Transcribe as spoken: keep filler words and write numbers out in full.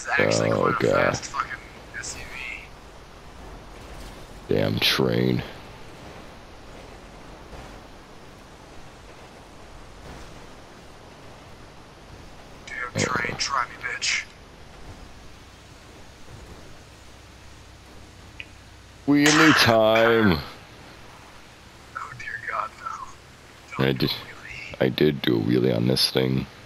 It's actually Oh, quite a God. fast fucking S U V. Damn train. Damn train, try me, bitch. Wheelie time. Oh dear God, no. Don't I do a did. wheelie. I did do a wheelie on this thing.